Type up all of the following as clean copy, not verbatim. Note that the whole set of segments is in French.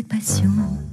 passion.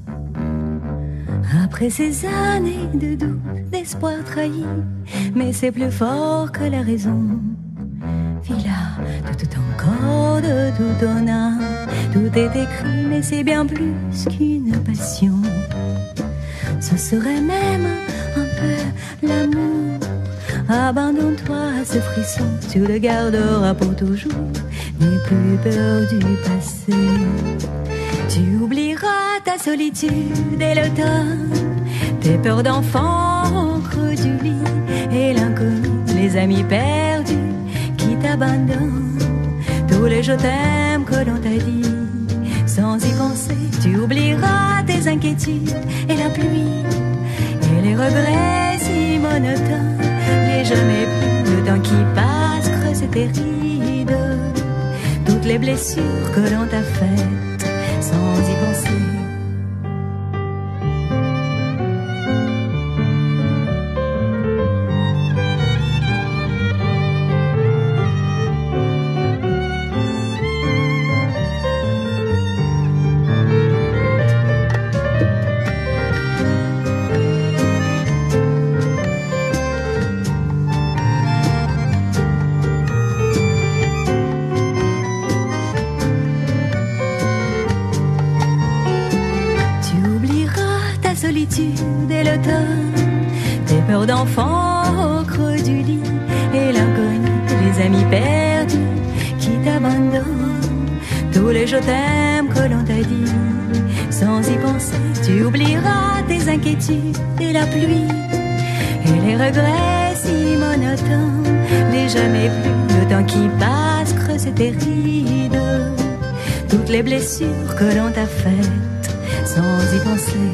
Après ces années de doute, d'espoir trahi, mais c'est plus fort que la raison. Villa de tout encore, de tout on a, tout est écrit, mais c'est bien plus qu'une passion. Ce serait même un peu l'amour. Abandonne-toi à ce frisson, tu le garderas pour toujours. N'aie plus peur du passé. Tu oublieras ta solitude et l'automne, tes peurs d'enfant au creux du lit, et l'inconnu, les amis perdus qui t'abandonnent, tous les je t'aime que l'on t'a dit. Sans y penser, tu oublieras tes inquiétudes et la pluie, et les regrets si monotones. Les jamais plus, le temps qui passe creuse tes rides, toutes les blessures que l'on t'a faites sans y penser. Et l'automne, tes peurs d'enfant au creux du lit, et l'inconnu, les amis perdus qui t'abandonnent, tous les je t'aime que l'on t'a dit. Sans y penser, tu oublieras tes inquiétudes et la pluie, et les regrets si monotones. Les jamais plus, le temps qui passe creuse tes rides, toutes les blessures que l'on t'a faites sans y penser.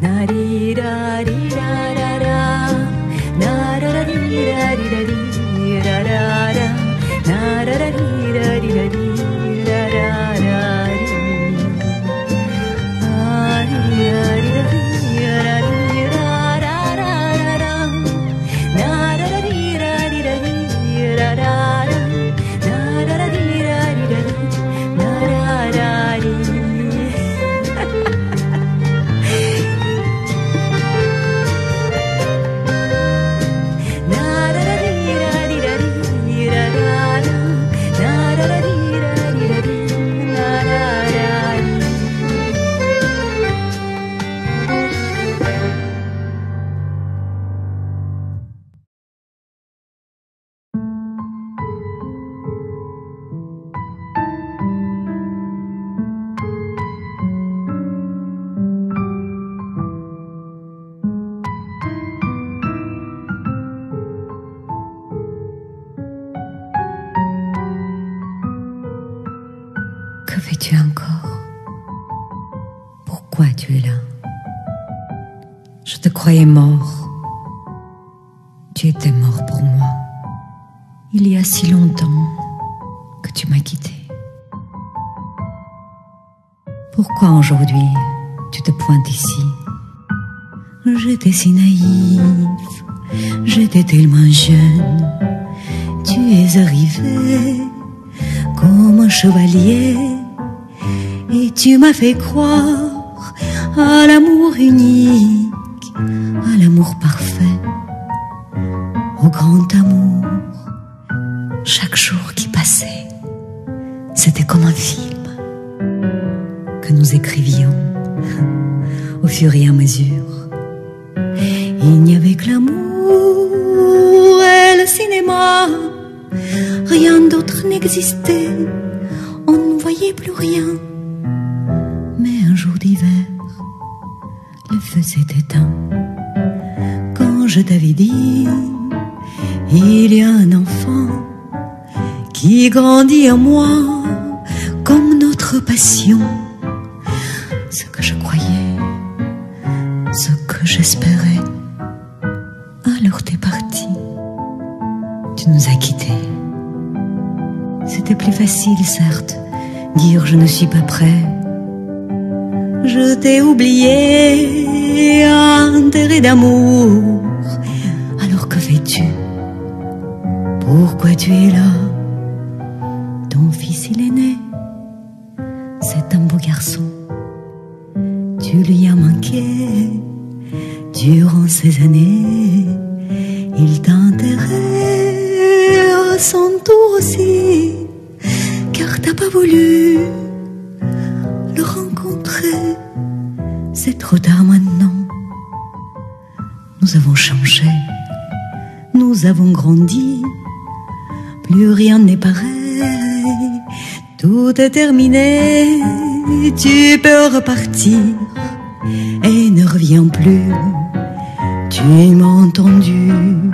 Que fais-tu encore? Pourquoi tu es là? Je te croyais mort. Tu étais mort pour moi. Il y a si longtemps que tu m'as quitté. Pourquoi aujourd'hui tu te pointes ici? J'étais si naïve, j'étais tellement jeune. Tu es arrivé comme un chevalier, et tu m'as fait croire à l'amour unique, à l'amour parfait, au grand amour. Chaque jour qui passait, c'était comme un film que nous écrivions au fur et à mesure. Il n'y avait que l'amour et le cinéma, rien d'autre n'existait, on ne voyait plus rien. Mais un jour d'hiver, le feu s'est éteint. Quand je t'avais dit, il y a un enfant qui grandit en moi comme notre passion. Ce que je croyais, ce que j'espérais, alors t'es parti, tu nous as quittés. C'était plus facile, certes, dire je ne suis pas prêt. Je t'ai oublié, enterré d'amour. Alors que fais-tu? Pourquoi tu es là? Ton fils il est né, c'est un beau garçon. tu lui as manqué durant ces années. Il t'a enterré à son tour aussi, car t'as pas voulu le rencontrer. C'est trop tard maintenant. Nous avons changé, nous avons grandi, plus rien n'est pareil, tout est terminé. Tu peux repartir et ne reviens plus. Tu m'as entendu.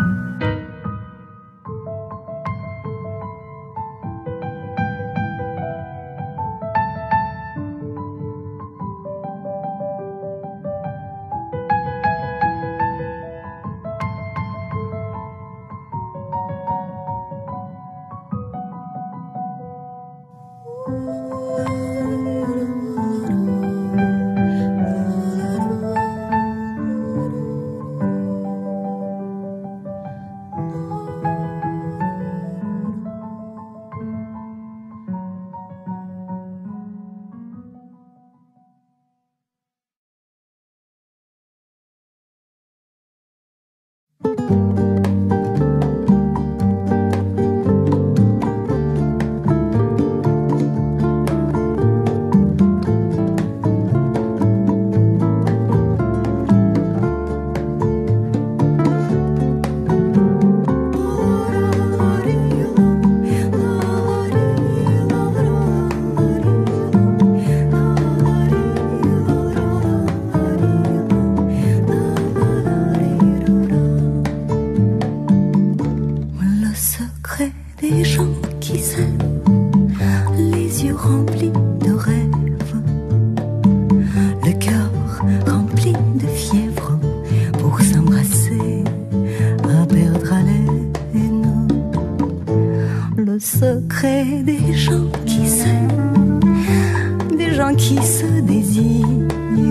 Des gens qui s'aiment, les yeux remplis de rêves, le cœur rempli de fièvre, pour s'embrasser, à perdre haleine. Le secret des gens qui s'aiment, des gens qui se désirent,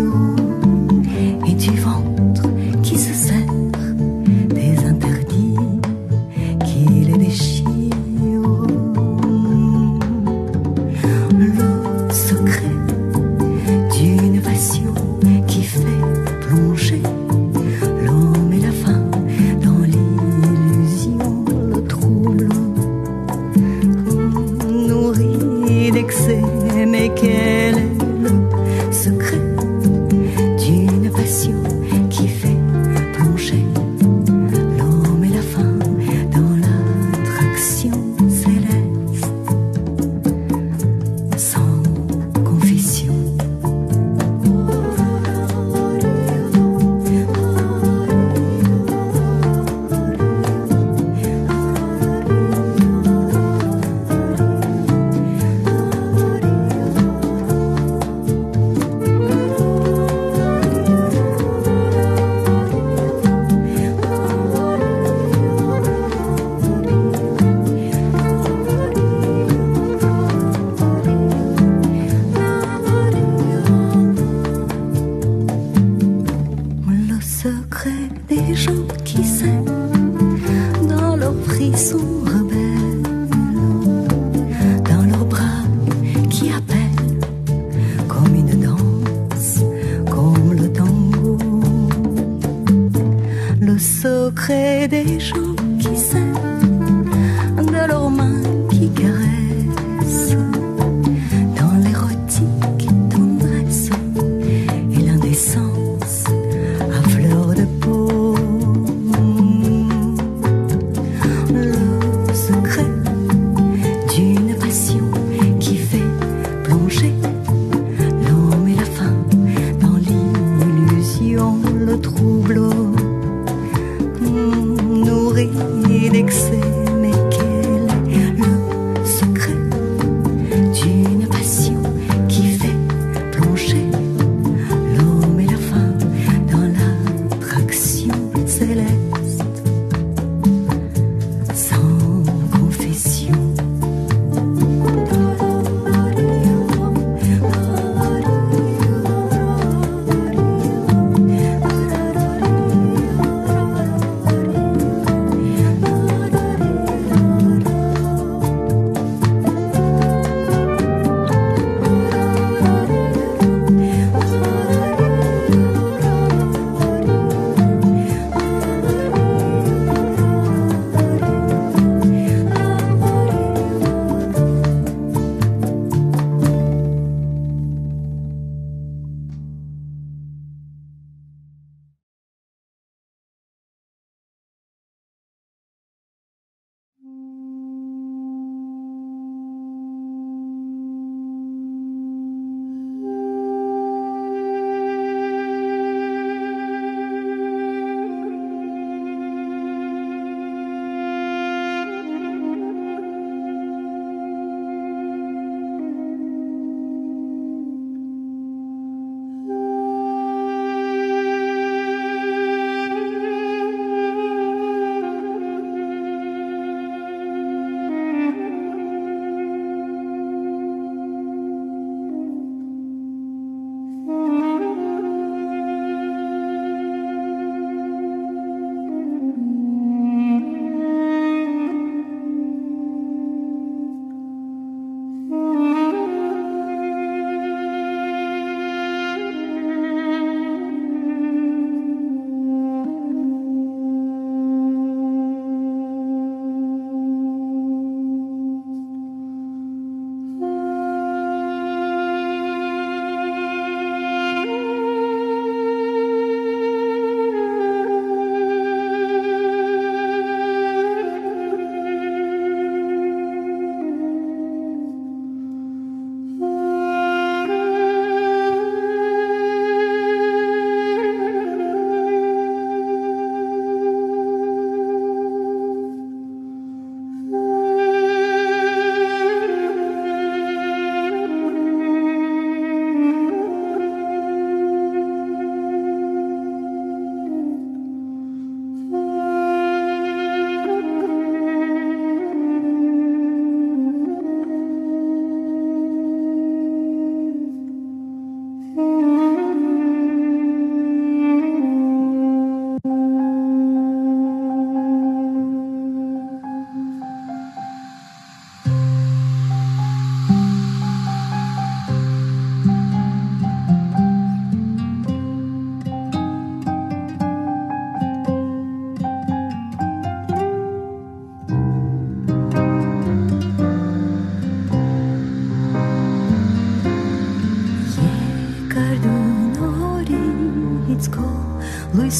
et du ventre qui se serre, des interdits qui les déchirent. Mais quel est le secret d'une passion qui fait plonger l'homme et la femme dans l'attraction céleste, sans confession?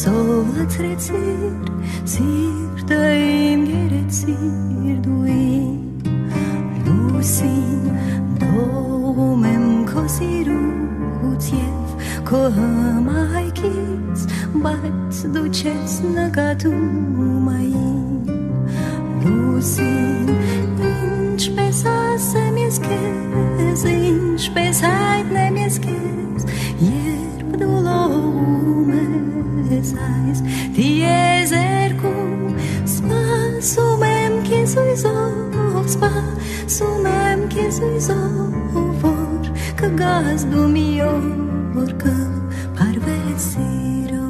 սովացրեցիր սիրտը իմ գերեցիր դու իմ լուսին թողում եմ քո սիրուց և քո հմայքից բայց դու չես նկատում այն լուսին ինչպես ասեմ ես քեզ ինչպես հայտնեմ ես քեզ երբ դու լողում ես այս տիեզերքում սպասում եմ քեզ հույզով սպասում եմ քեզ հույզով որ կգաս դու մի օր կփարվես սիրով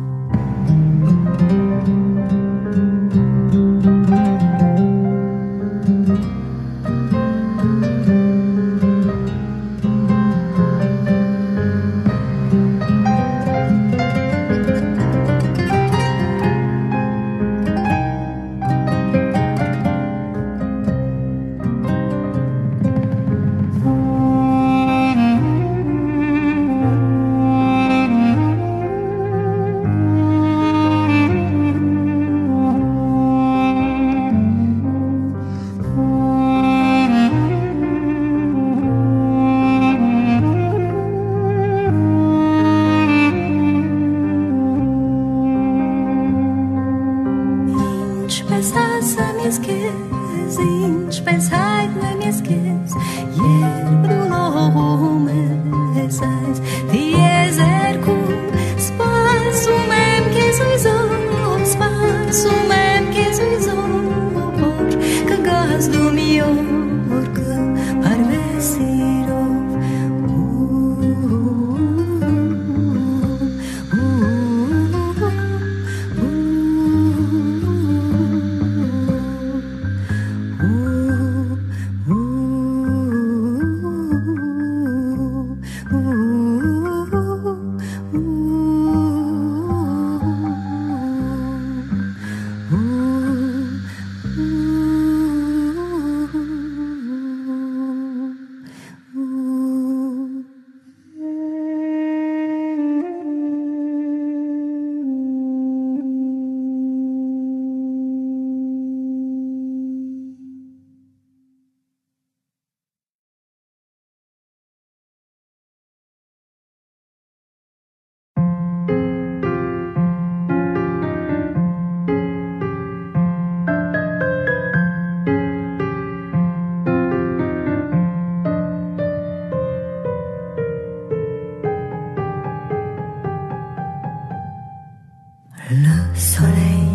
Le soleil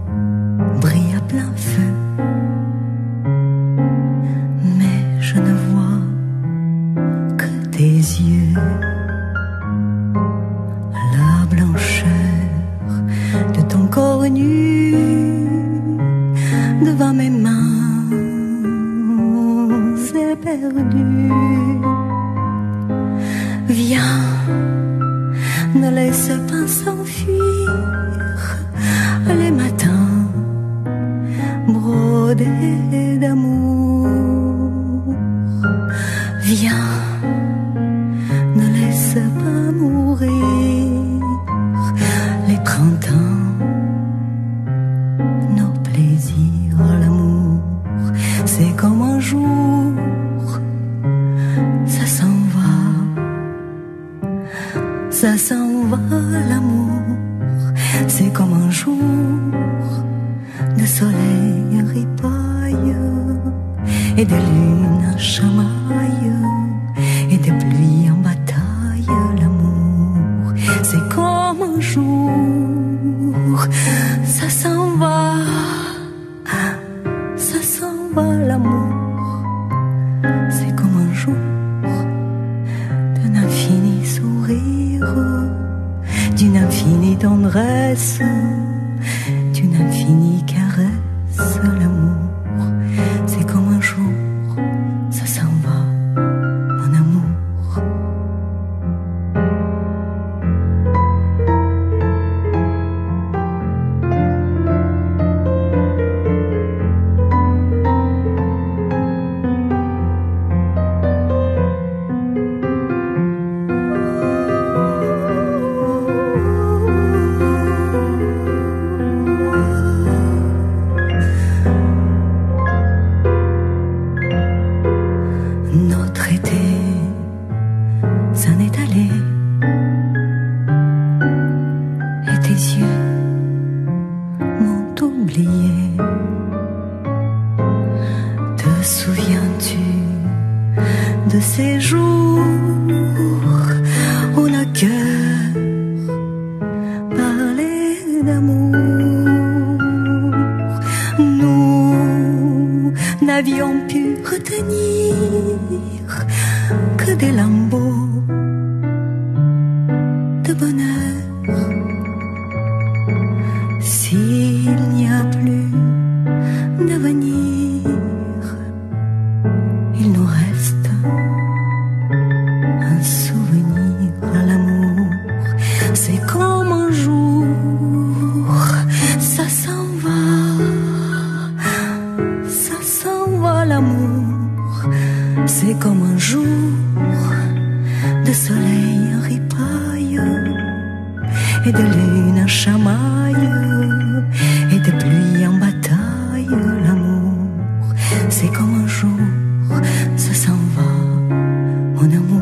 brille à plein feu, mais je ne vois que tes yeux, la blancheur de ton corps nu devant mes mains éperdues. Viens, ne laisse pas s'enfuir les matins brodés d'amour. Viens, ne laisse pas mourir les printemps, nos plaisirs, l'amour. C'est comme un jour, ça s'en va l'amour. C'est comme un jour de soleil ripaille et de lune en chamaille et de pluie en bataille. L'amour, c'est comme un jour, ça s'en va l'amour. C'est comme un jour d'un infini sourire, d'une infinie tendresse, d'une infinie caresse. L'amour, c'est comme un jour, ça s'en va, mon amour. de ces jours où nos cœurs parlaient d'amour. Nous n'avions pu retenir que des lambeaux de bonheur. S'il n'y a plus d'avenir, il nous reste un souvenir. L'amour, c'est comme un jour, ça s'en va l'amour. C'est comme un jour de soleil en ripaille et de lune en chamaille et de pluie en bataille. L'amour, c'est comme un jour, ça s'en va, mon amour.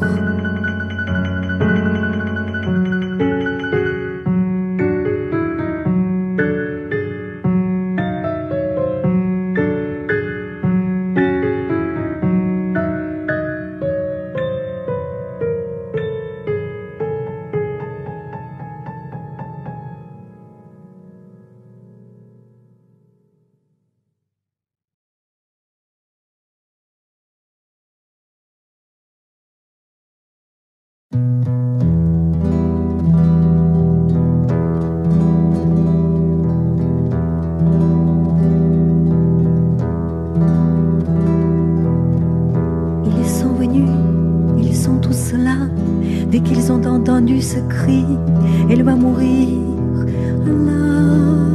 Dès qu'ils ont entendu ce cri, elle va mourir, la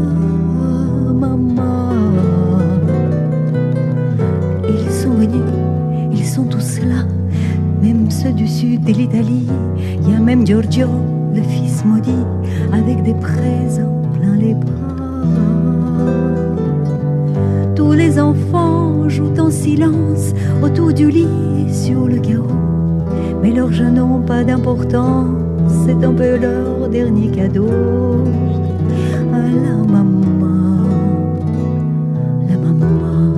maman. Ils sont venus, ils sont tous là, même ceux du sud de l'Italie. Il y a même Giorgio, le fils maudit, avec des présents plein les bras. Tous les enfants jouent en silence autour du lit et sur le carreau. Mais leurs jeux n'ont pas d'importance, c'est un peu leur dernier cadeau. À la maman, la maman.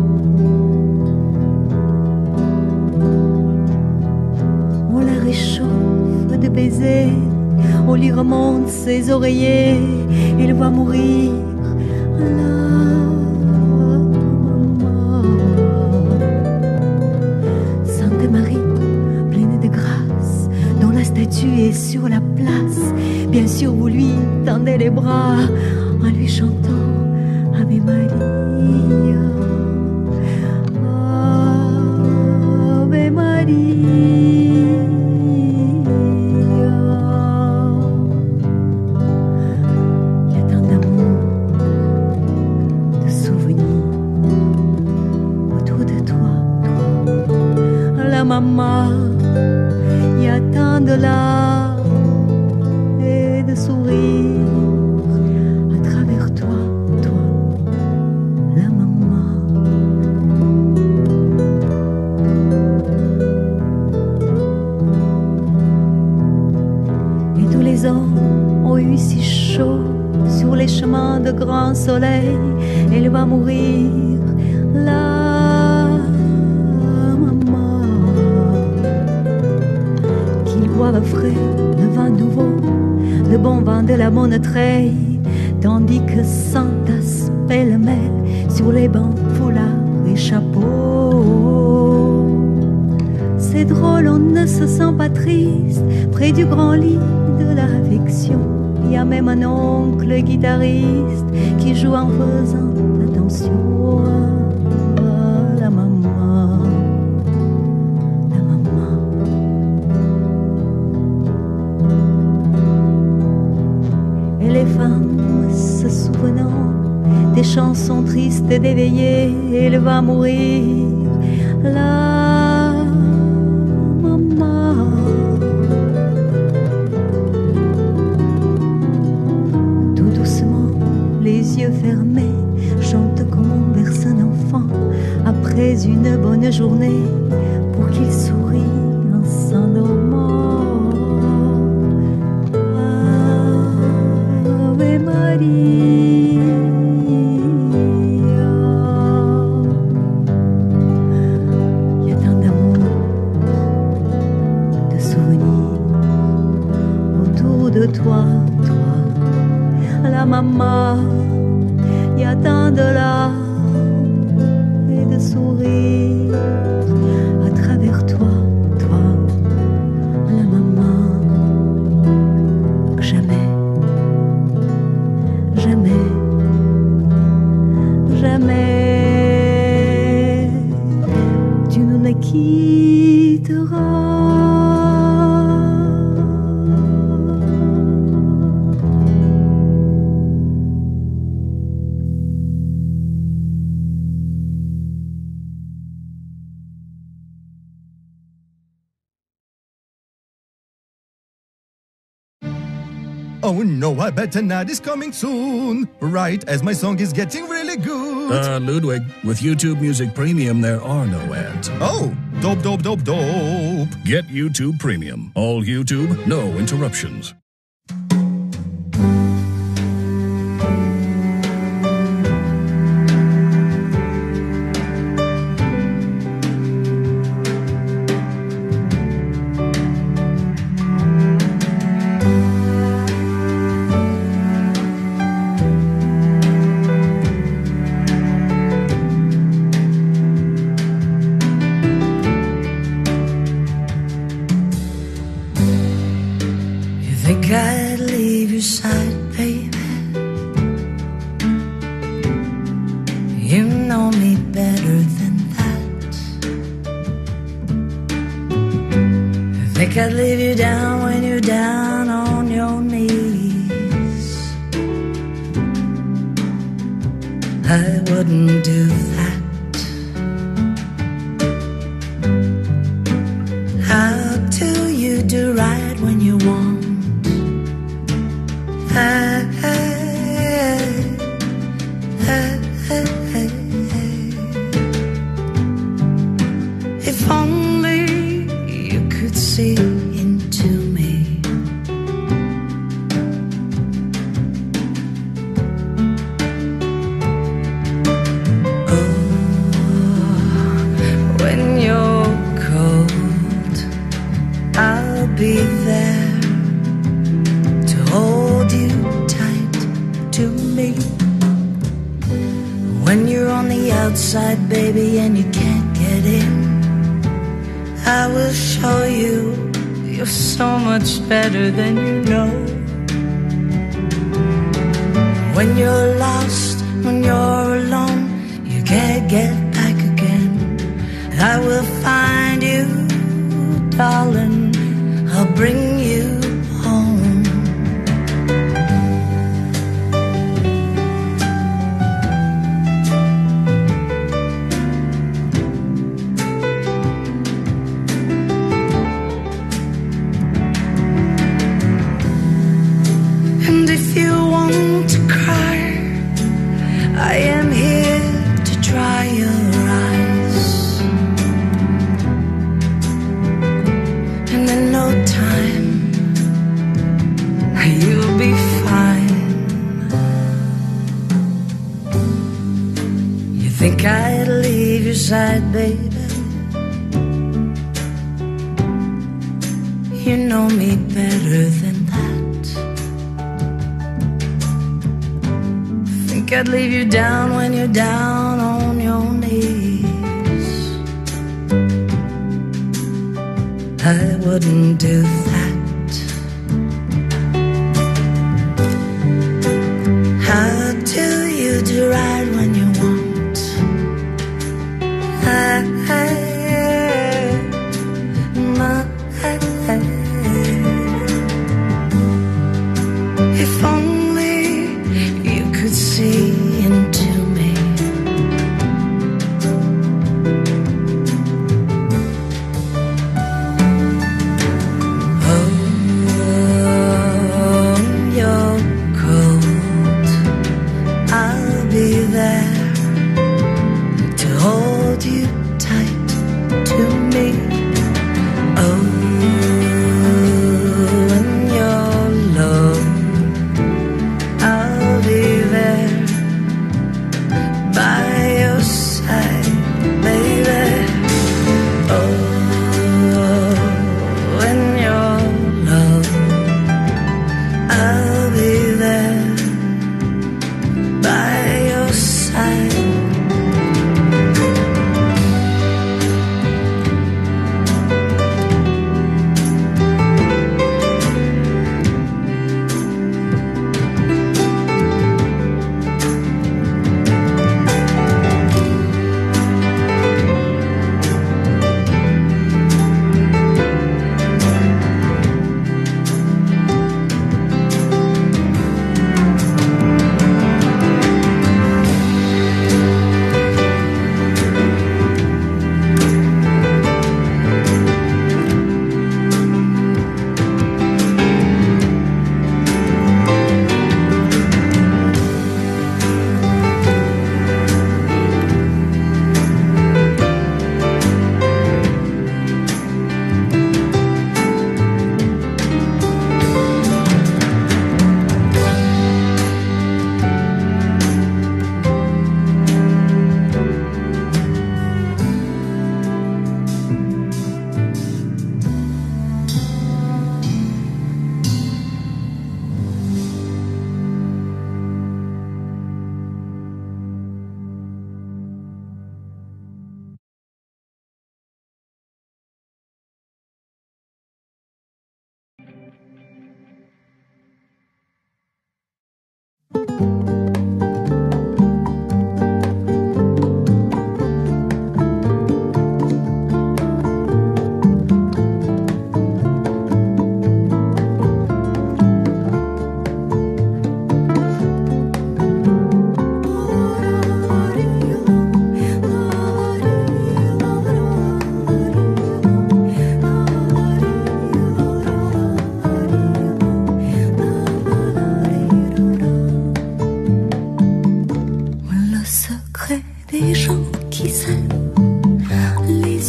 On la réchauffe de baisers, on lui remonte ses oreillers, elle va mourir. À la maman. Sainte Marie, la statue est sur la place. Bien sûr, vous lui tendez les bras en lui chantant Ave Maria, Ave Maria. Il y a tant d'amour, de souvenirs autour de toi, la maman. Il y a tant de larmes et de sourires à travers toi, la maman. Et tous les hommes ont eu si chaud sur les chemins de grand soleil. Elle va mourir, la boivent frais, le vin nouveau, le bon vin de la Monotreille, tandis que s'entassent pêle-mêle sur les bancs, foulards et chapeaux. C'est drôle, on ne se sent pas triste près du grand lit de l'affection. Il y a même un oncle guitariste qui joue en faisant attention à la maman. Les femmes se souvenant des chansons tristes d'éveillé, elle va mourir, la maman. Tout doucement, les yeux fermés, chante comme on berce un enfant après une bonne journée pour qu'il sourie en s'endormant. Il y a tant d'amour, toi, toi, la maman. Il y a tant de larmes et de sourires à travers toi, toi, la maman. Jamais, jamais, jamais tu nous ne quitteras. Oh no, I bet tonight is coming soon. Right as my song is getting really good. Ludwig, with YouTube Music Premium, there are no ads. Oh, dope, dope, dope, dope. Get YouTube Premium. All YouTube, no interruptions. I'd leave your side, baby. You know me better than that. I think I'd leave you down when you're down on your knees. I wouldn't do that. How do you do right when you want? If only you could see into me. Oh, when you're cold, I'll be there to hold you tight to me. When you're on the outside, baby, and you can't get in, I will show you you're so much better than you know. When you're lost, when you're alone, you can't get back again, I will find you, darling, I'll bring you home. And if you want to cry, I am here to dry your eyes. And in no time, you'll be fine. You think I'd leave your side, baby? You know me better than that. Think I'd leave you down when you're down on your knees. I wouldn't do that. How do you do right when you want? If only you could see into me. Oh,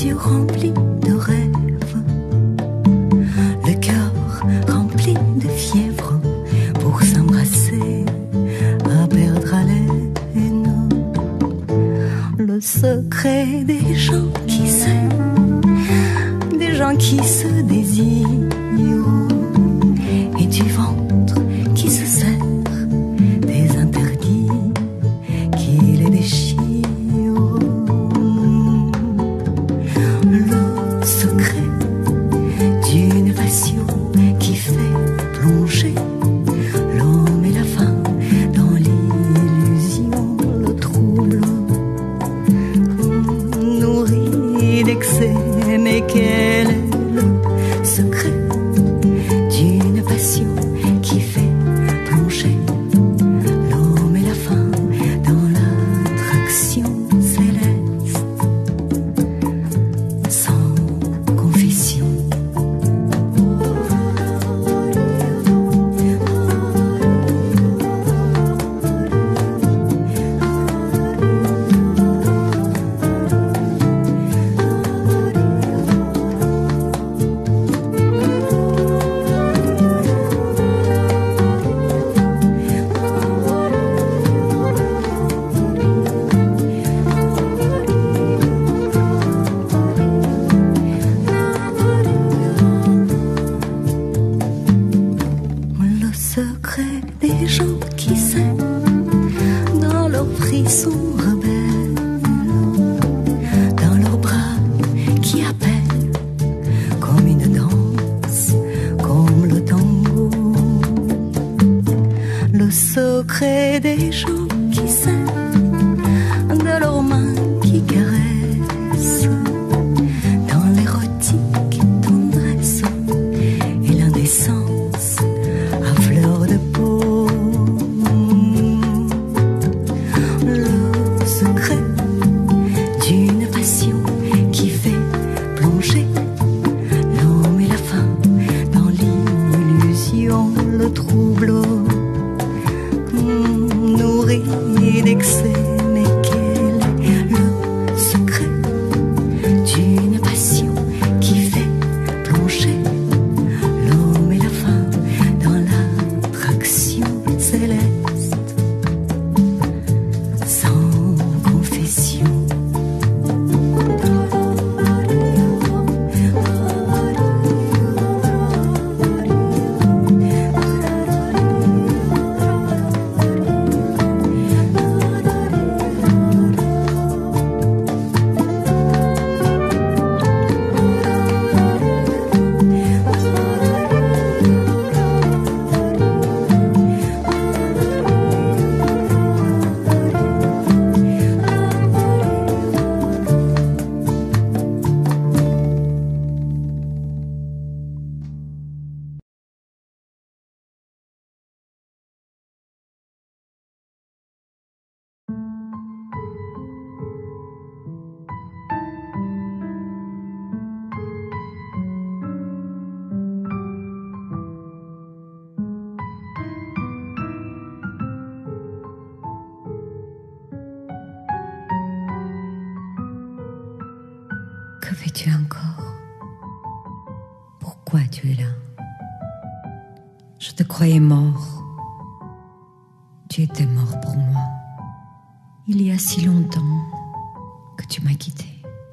yeux remplis de rêves, le cœur rempli de fièvre, pour s'embrasser à perdre haleine. Le secret des gens qui s'aiment, des gens qui se désirent, et du ventre qui se serre, des interdits qui les déchirent. Le secret d'une passion qui fait plonger l'homme et la femme dans l'illusion, le trouble nourri d'excès. Mais quel est le secret d'une passion qui fait plonger l'homme et la femme dans l'attraction céleste, sans confession? Le secret des gens qui s'aiment dans leurs frissons rebelles, dans leurs bras qui appellent comme une danse, comme le tango. Le secret des gens qui s'aiment de leurs mains qui caressent, dans l'érotique tendresse et l'indécence à fleur de peau. Le secret d'une passion qui fait plonger l'homme et la femme dans l'illusion, le trouble nourri d'excès. Mais quel est le secret d'une passion qui fait plonger l'homme et la femme dans l'attraction céleste, sans confession? Que fais-tu encore? Pourquoi tu es là? Je te croyais mort. Tu étais mort pour moi. Il y a si longtemps que tu m'as quitté.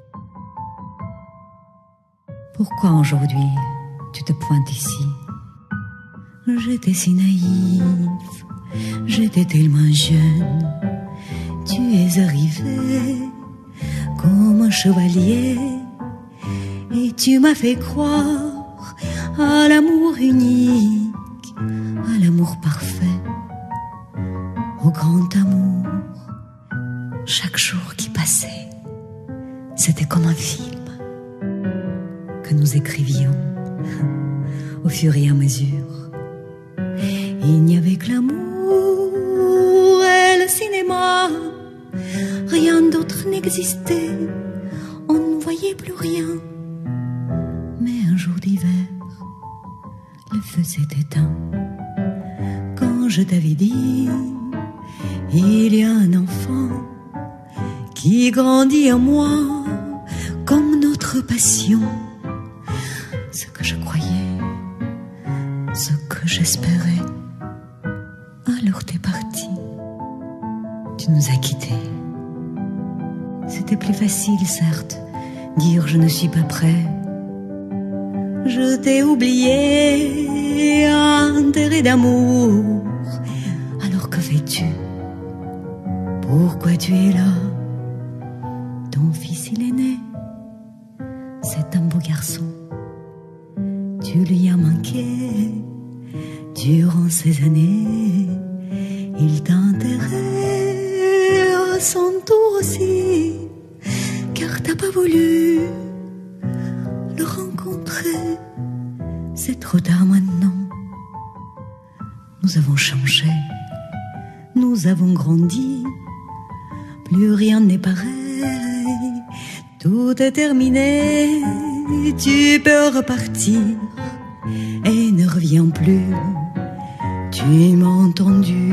Pourquoi aujourd'hui tu te pointes ici? J'étais si naïve, j'étais tellement jeune. Tu es arrivé comme un chevalier et tu m'as fait croire à l'amour unique, à l'amour parfait, au grand amour. Chaque jour qui passait, c'était comme un film que nous écrivions au fur et à mesure. Il n'y avait que l'amour et le cinéma, rien d'autre n'existait, on ne voyait plus rien. Mais un jour d'hiver, le feu s'est éteint. Quand je t'avais dit, il y a un enfant qui grandit en moi comme notre notre passion, ce que je croyais, ce que j'espérais. Alors t'es parti, tu nous as quittés. C'était plus facile, certes, dire je ne suis pas prêt. Je t'ai oublié, enterré d'amour. Alors que fais-tu? Pourquoi tu es là? Ton fils il est né, c'est un beau garçon. Tu lui as manqué durant ces années. Il t'a enterré à son tour aussi, car t'as pas voulu le rencontrer. C'est trop tard maintenant. Nous avons changé, nous avons grandi. Plus rien n'est pareil, tout est terminé. Tu peux repartir et ne reviens plus. Tu m'as entendu.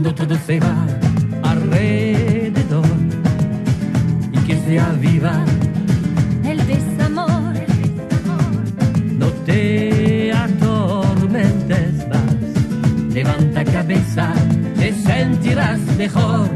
cuando todo se va alrededor y que se aviva el desamor. No te atormentes más, levanta cabeza, te sentirás mejor.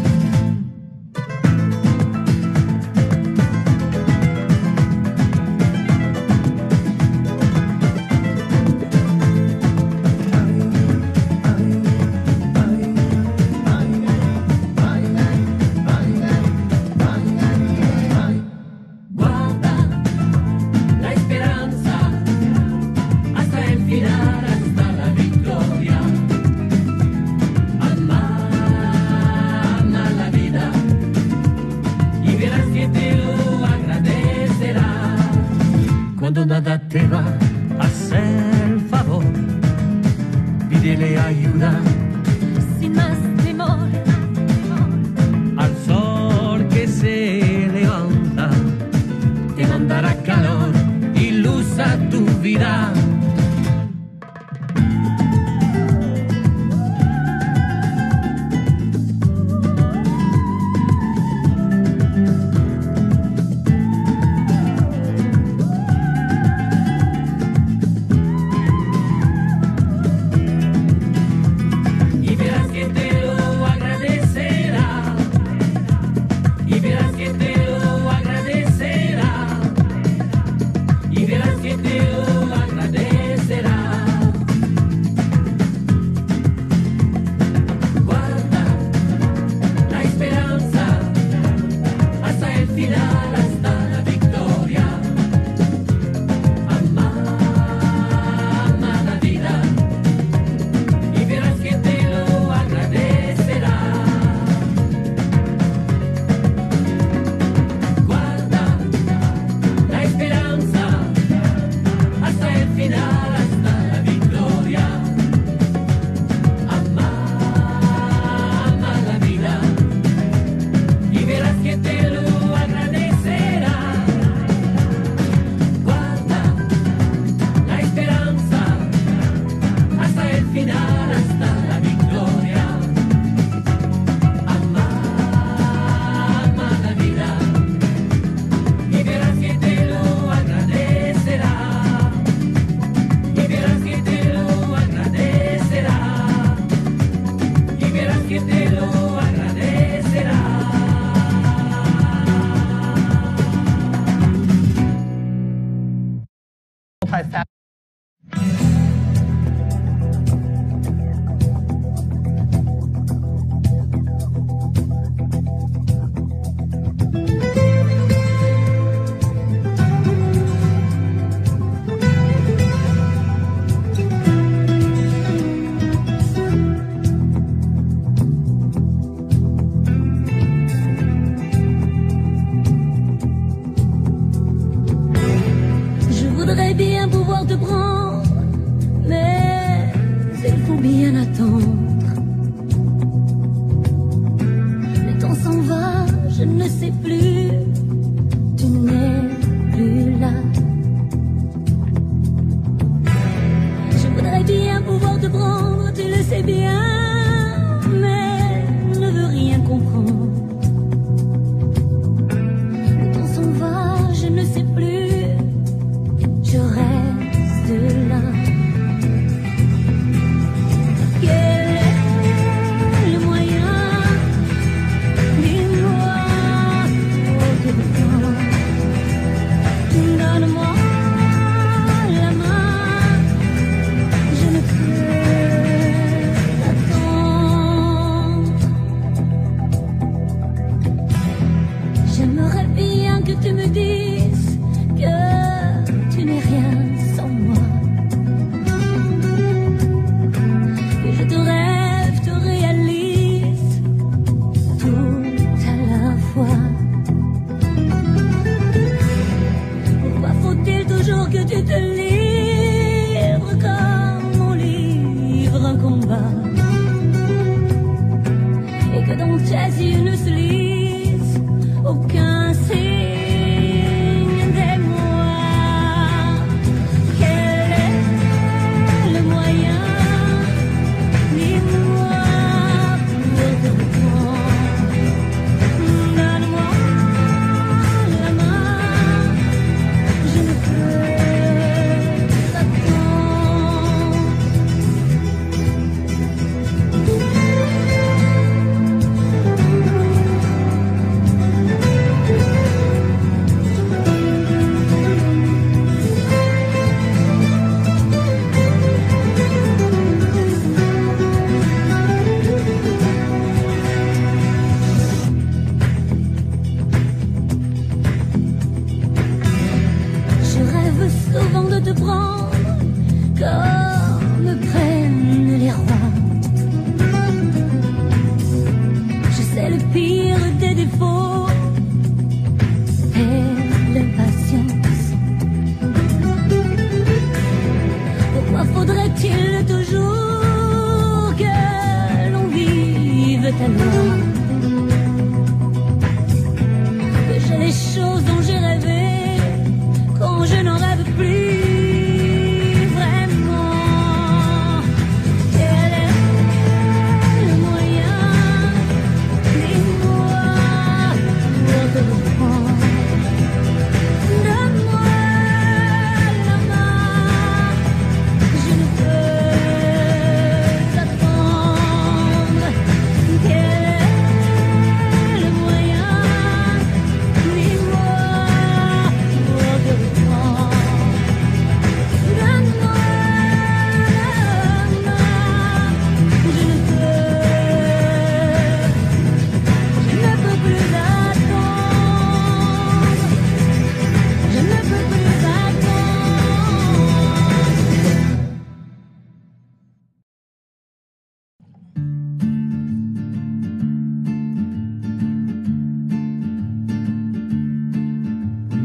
Cuando nada te va a hacer favor, pídele ayuda Sin más temor, al sol que se levanta, te mandará calor y luz a tu vida.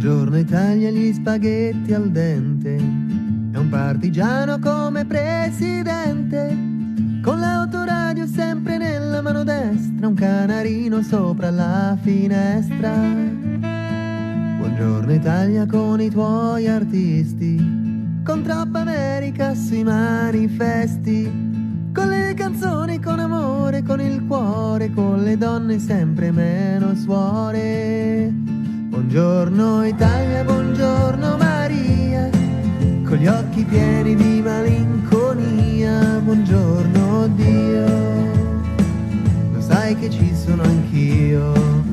Buongiorno Italia, gli spaghetti al dente, è un partigiano come presidente, con l'autoradio sempre nella mano destra, un canarino sopra la finestra. Buongiorno Italia con i tuoi artisti, con troppa America sui manifesti, con le canzoni, con amore, con il cuore, con le donne sempre meno suore. Buongiorno Italia, buongiorno Maria, con gli occhi pieni di malinconia. Buongiorno Dio, lo sai che ci sono anch'io.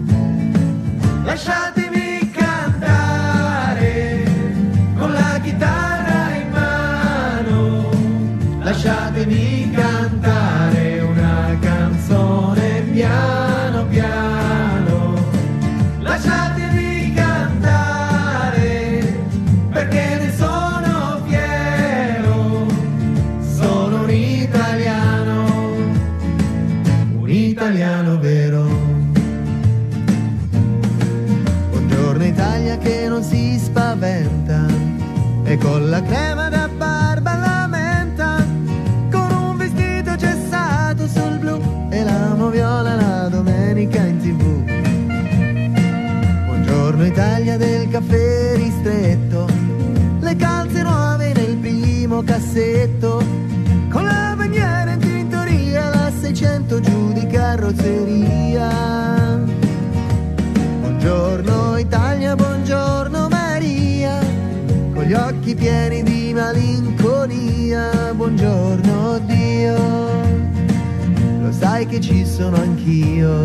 Lasciatemi cantare con la chitarra in mano, lasciatemi cantare una canzone piano piano, lasciatemi cantare perché ne sono fiero, sono un italiano vero. Buongiorno Italia che non si spaventa e con la crema da barba la menta, con un vestito gessato sul blu e l'amo viola la domenica in TV. Buongiorno Italia del caffè ristretto, le calze nuove nel primo cassetto, con la bandiera in tintoria, la 600 giù di carrozzeria. Buongiorno Italia, buongiorno Maria, con gli occhi pieni di malinconia. Buongiorno Dio, lo sai che ci sono anch'io.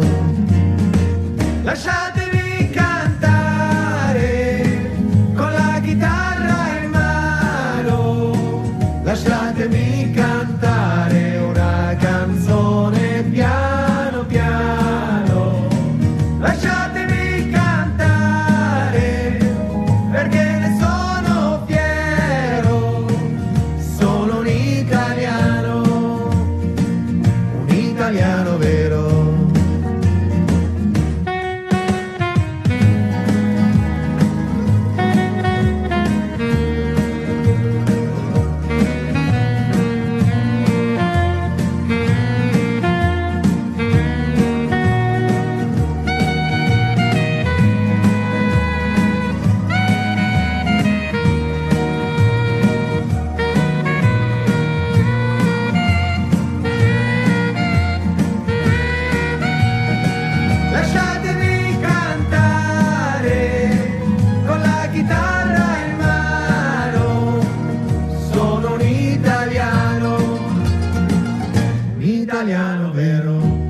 Lasciatemi cantare con la chitarra in mano, lasciatemi cantare una canzone piano piano, lasciatemi cantare perché ne sono fiero, sono un italiano vero. Lasciatemi cantare con la chitarra in mano, sono un italiano vero.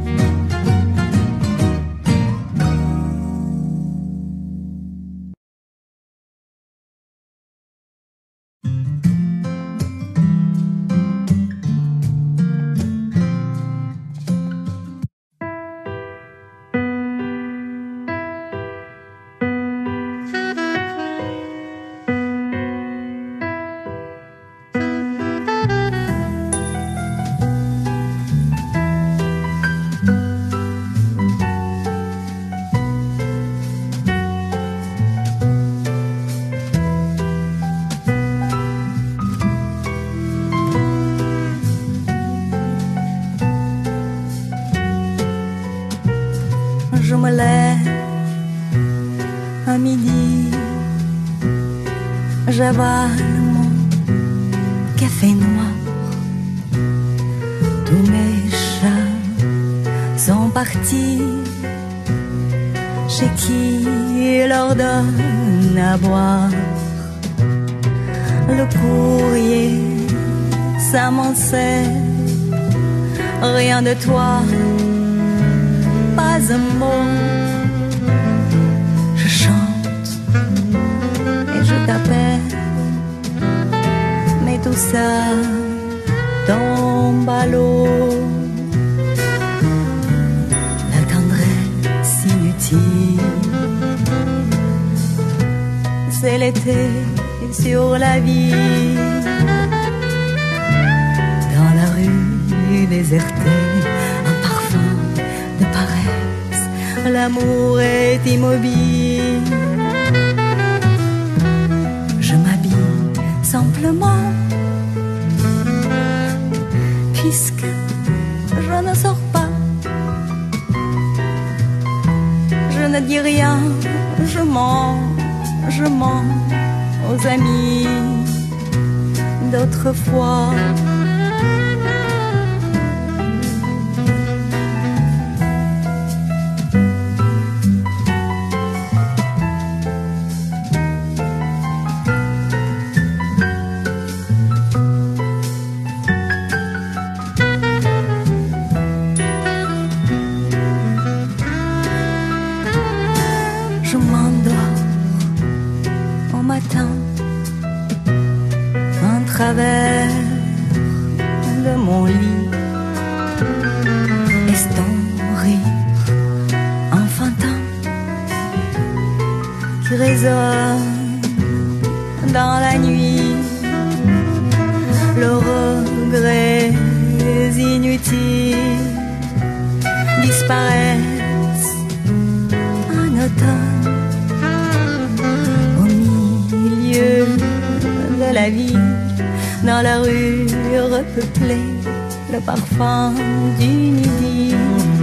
Je me lève à midi, j'avale mon café noir. Tous mes chats sont partis, chez qui il leur donne à boire. Le courrier s'amonçait, rien de toi, pas un mot. Je chante et je t'appelle, mais tout ça tombe à l'eau. La tendresse inutile, c'est l'été sur la ville. Dans la rue désertée, un parfum de paresse, l'amour est immobile. simplement, puisque je ne sors pas, je ne dis rien, je mens aux amis d'autrefois. Je m'endors au matin, en travers de mon lit, est-ce ton rire enfantin qui résonne dans la nuit, le regret inutile disparaissent en automne. De la ville, dans la rue repeuplée, le parfum d'une idylle.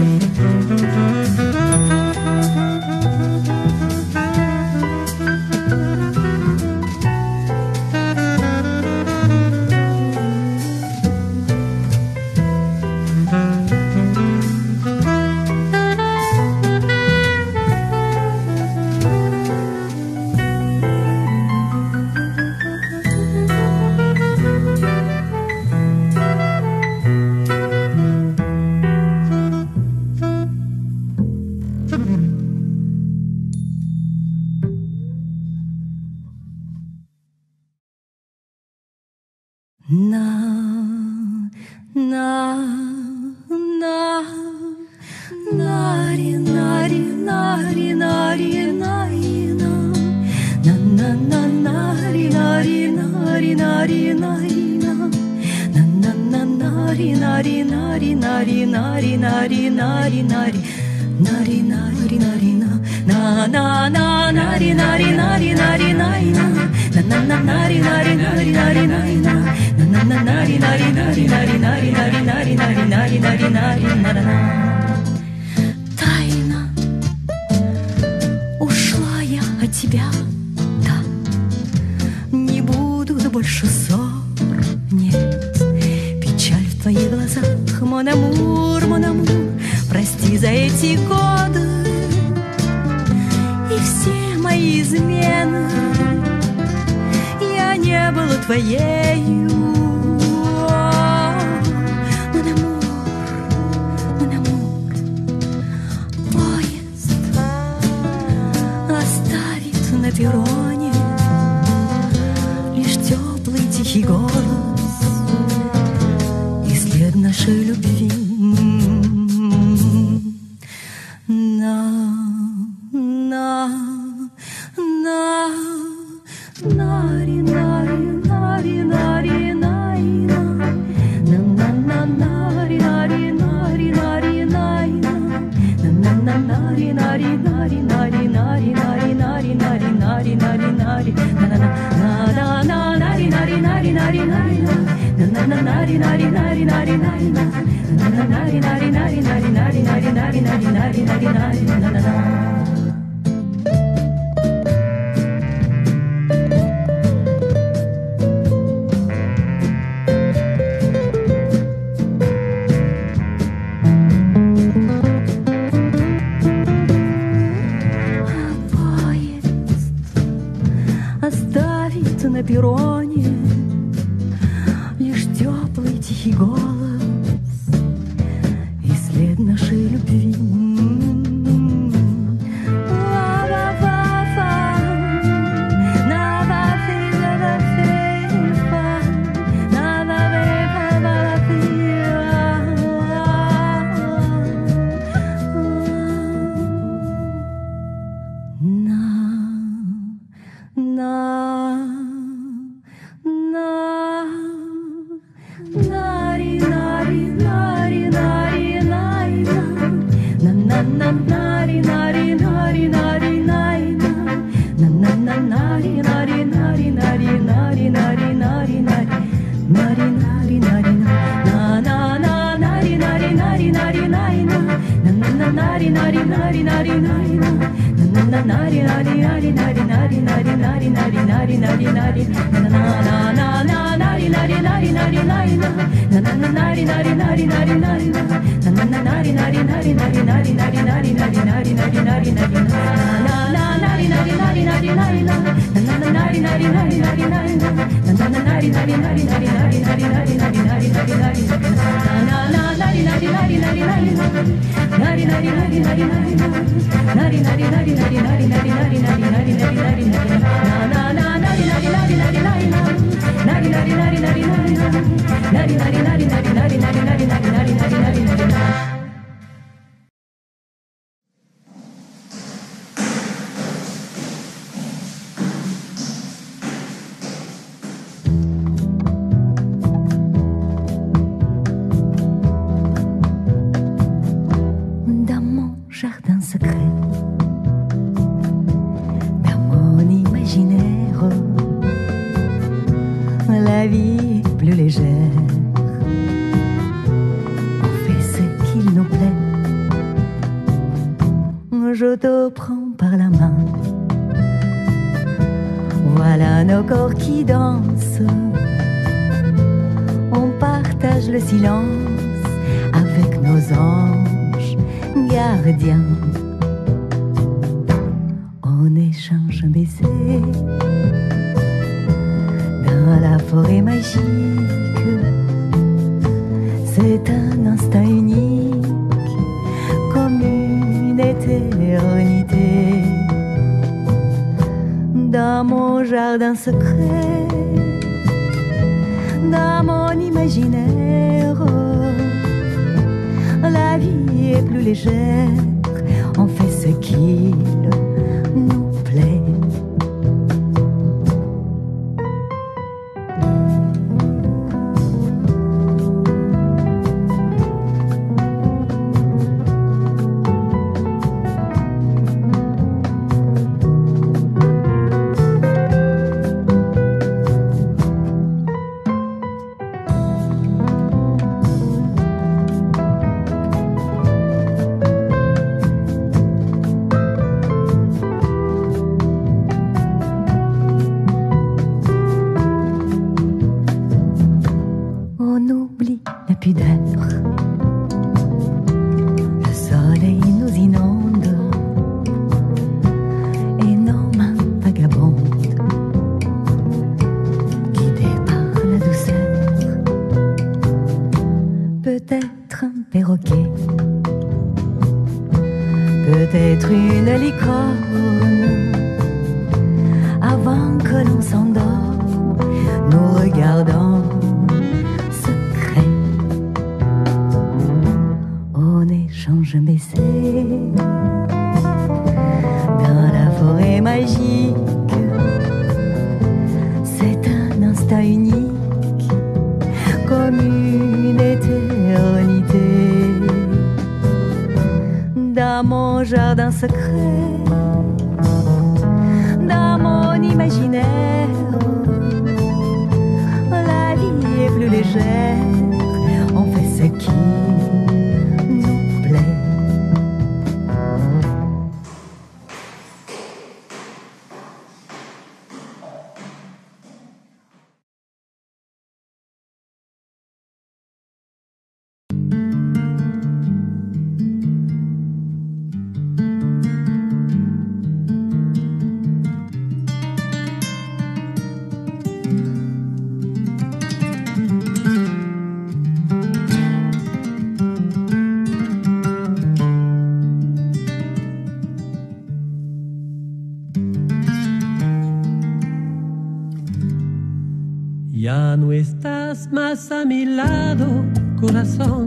Тайна, ушла я от тебя, да, не будут больше ссор, нет, печаль в твоих глазах, mon amour, прости за эти годы и все мои измены, я не была твоею. На перроне лишь теплый тихий голос и след нашей любви. Оставит на перроне лишь теплый тихий голос и след нашей любви. La vie est plus légère. On fait ce qu'il nous plaît. Je te prends par la main. Voilà nos corps qui dansent. On partage le silence avec nos anges gardiens. On échange un baiser dans la forêt magique. C'est un instant unique, comme une éternité. Dans mon jardin secret, dans mon imaginaire, la vie est plus légère. On fait ce qu'il nous plaît. On oublie la pudeur. Le soleil nous inonde et nos mains vagabondes, guidées par la douceur. Peut-être un perroquet, peut-être une licorne. Avant que l'on s'endorme, nous regardons échange un baiser dans la forêt magique. C'est un instant unique, comme une éternité. Dans mon jardin secret, dans mon imaginaire, la vie est plus légère. On fait ce qui Ya no estás más a mi lado, corazón.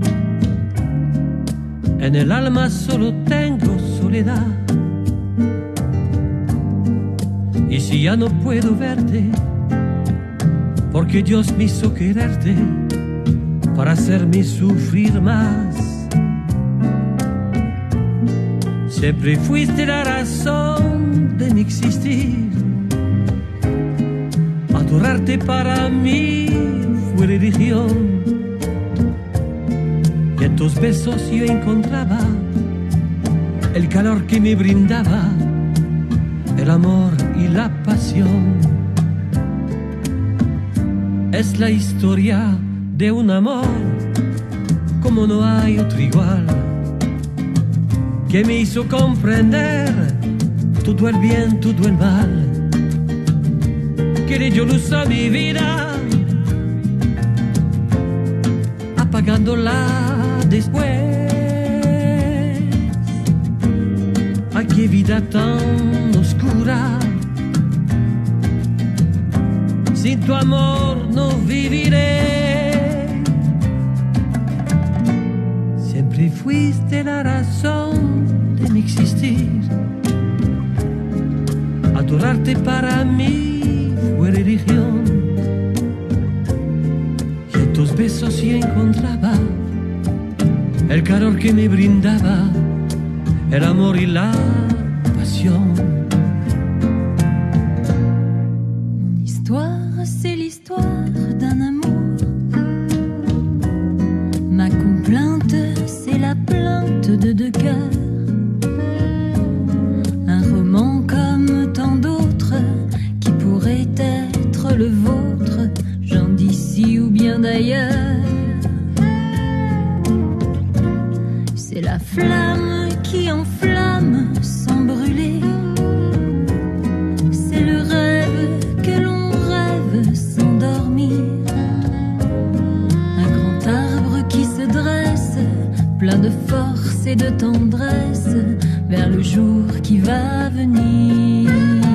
En el alma solo tengo soledad. Y si ya no puedo verte, porque Dios me hizo quererte para hacerme sufrir más. Siempre fuiste la razón de mi existir. Adorarte para mí fue religión. Y en tus besos yo encontraba el calor que me brindaba, el amor y la pasión. Es la historia de un amor como no hay otro igual, que me hizo comprender todo el bien, todo el mal, que le dio luz a mi vida, apagándola después. Ay, qué vida tan oscura, sin tu amor no viviré. Siempre fuiste la razón de mi existir. Adorarte para mí fue religión. Y en tus besos sí encontraba el calor que me brindaba, el amor y la pasión. Mon histoire, c'est l'histoire d'un amour. Ma complainte, c'est la plainte de deux cœurs. Un roman comme tant d'autres qui pourrait être le vôtre, gens d'ici ou bien d'ailleurs. C'est la flamme qui enflamme sans brûler. C'est le rêve que l'on rêve sans dormir. Un grand arbre qui se dresse, plein de force et de tendresse, vers le jour qui va venir.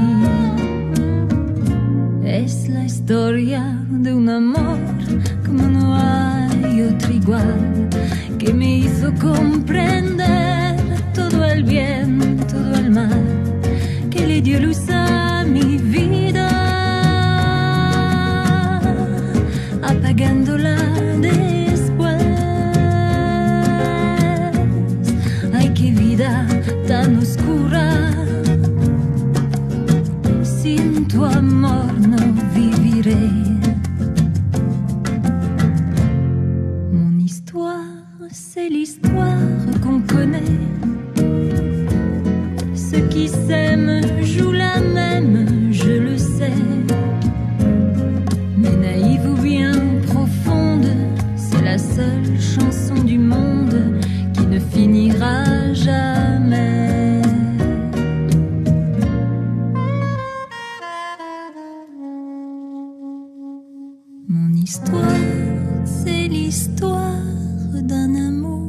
Es la historia de un amor como no hay otro igual, que me hizo comprender todo el bien, todo el mal, que le dio luz a mi vida, apagándola después. Ay, qué vida tan oscura, sin tu amor no viviré. Mon histoire, c'est l'histoire qu'on connaît. Ceux qui s'aiment jouent la même, je le sais. Mais naïve ou bien profonde, c'est la seule chanson du monde qui ne finira jamais. Mon histoire, c'est l'histoire d'un amour.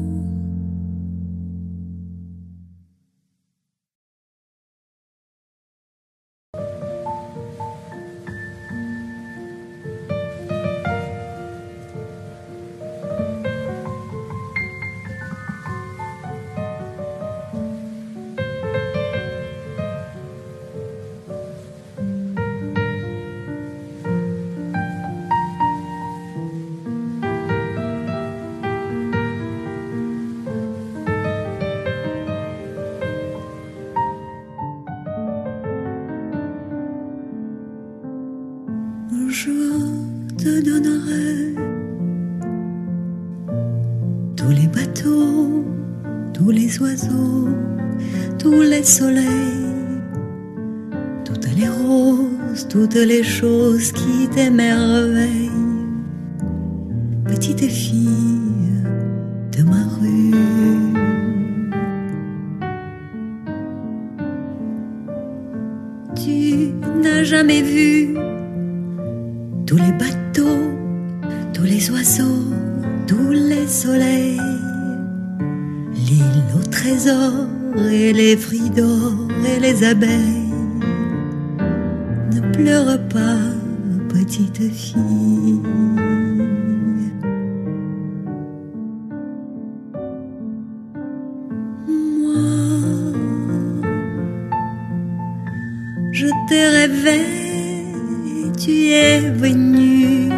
Je te donnerai tous les bateaux, tous les oiseaux, tous les soleils, toutes les roses, toutes les choses qui t'émerveillent. Petite fille de ma rue, tu n'as jamais vu tous les bateaux, tous les oiseaux, tous les soleils, l'île au trésor et les fruits d'or et les abeilles. Ne pleure pas, petite fille. Moi, je t'ai rêvé, tu es venu.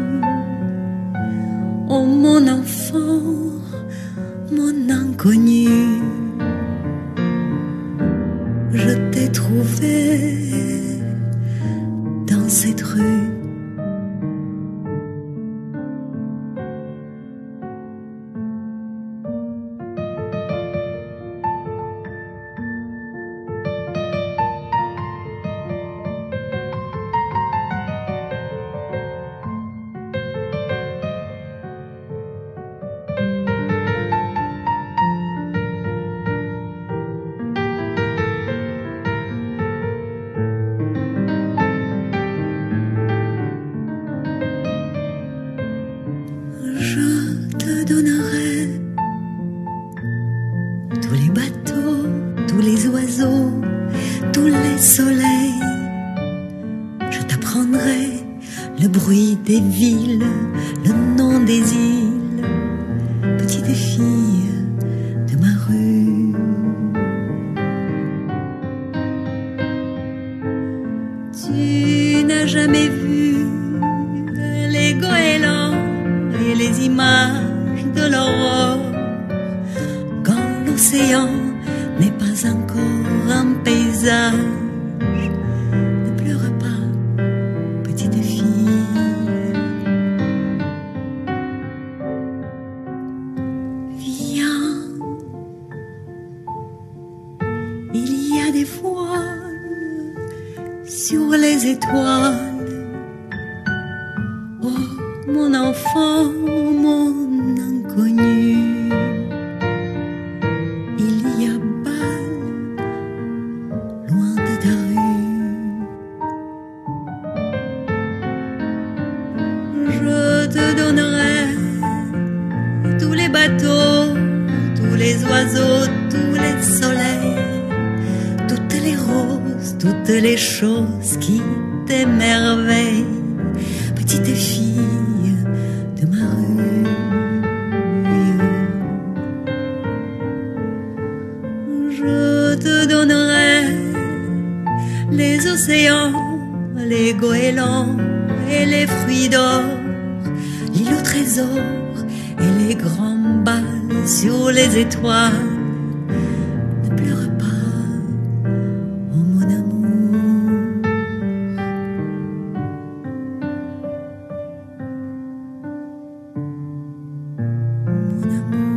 Oh mon enfant, mon inconnu, je t'ai trouvé dans cette rue. donnerai tous les bateaux, tous les oiseaux, tous les soleils. Je t'apprendrai le bruit des villes, le nom des îles, petite fille de ma rue. Tu n'as jamais vu les goélands et les images de l'aurore quand l'océan n'est pas encore un paysage. Ne pleure pas, petite fille. Viens, il y a des voiles sur les étoiles. Oh, mon enfant, mon inconnu. Il y a bal loin de ta rue. Je te donnerai tous les bateaux, tous les oiseaux, tous les soleils, toutes les roses, toutes les choses qui t'émerveillent, petite fille de ma rue. Je te donnerai les océans, les goélands et les fruits d'or, l'île au trésor et les grands bals sur les étoiles. Ne pleure pas, oh mon amour. Mon amour.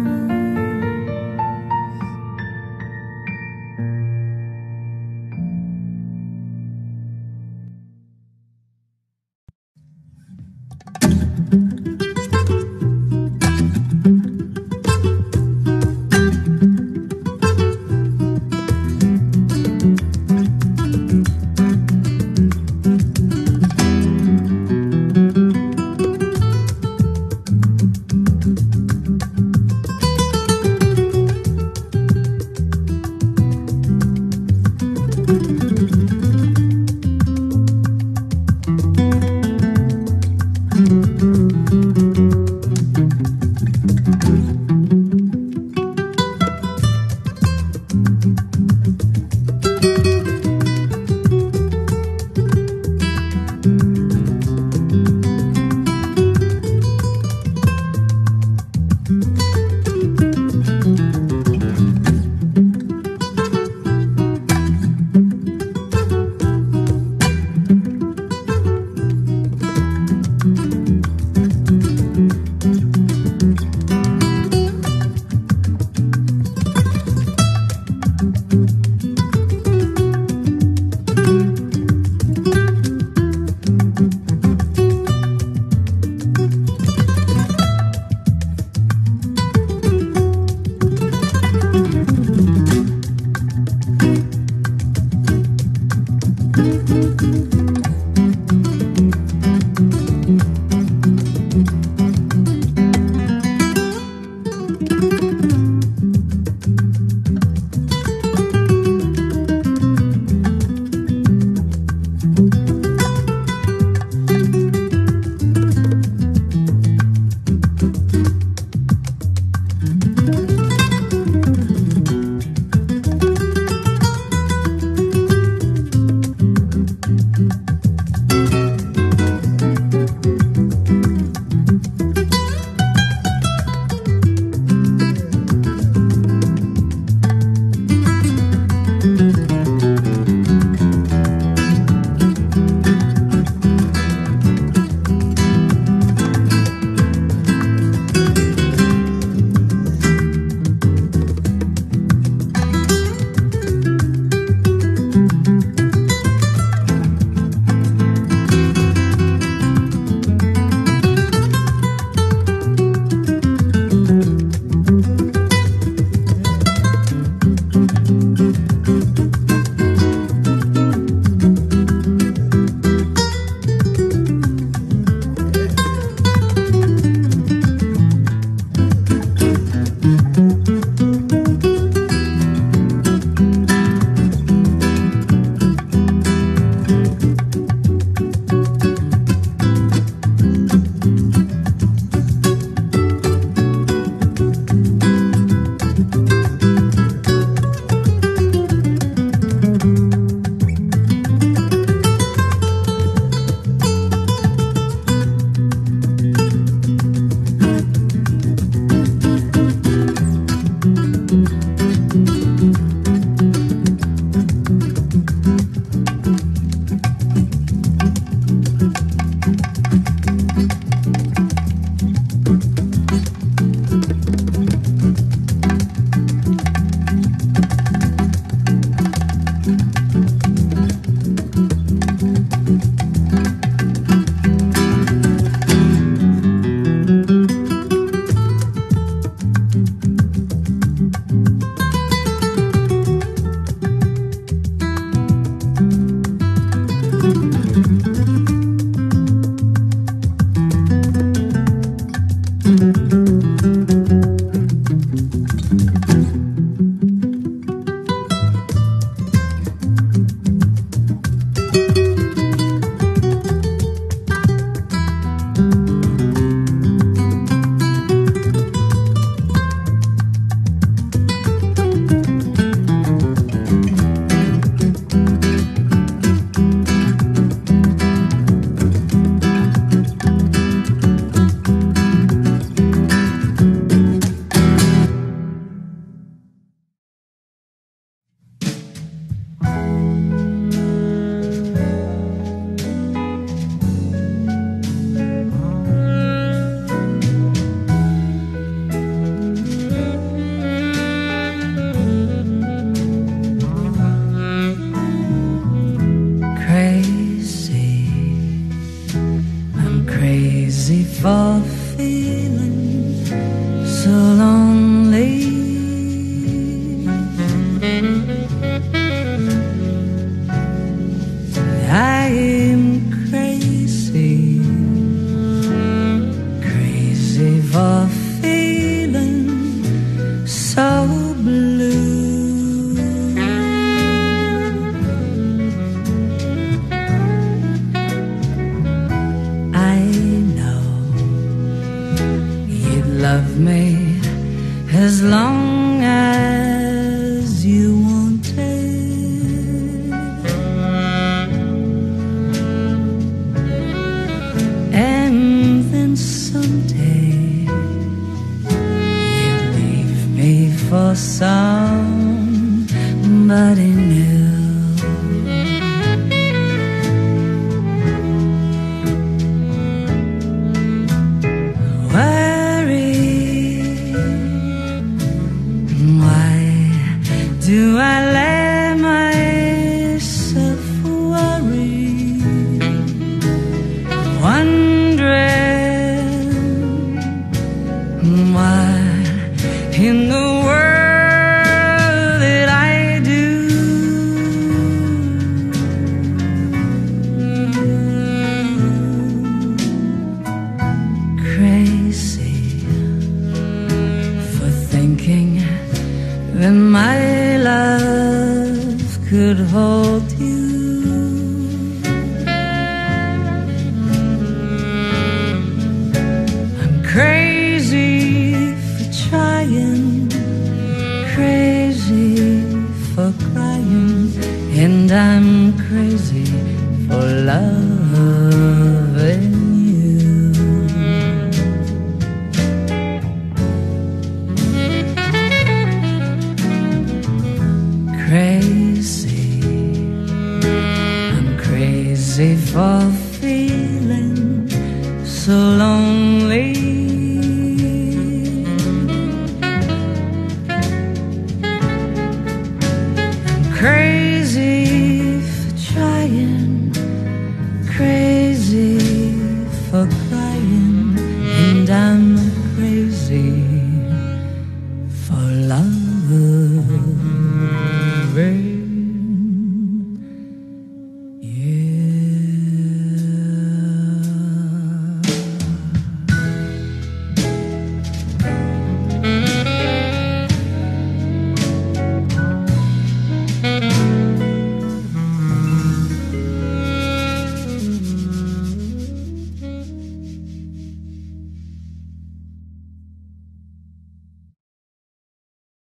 for crying, and I'm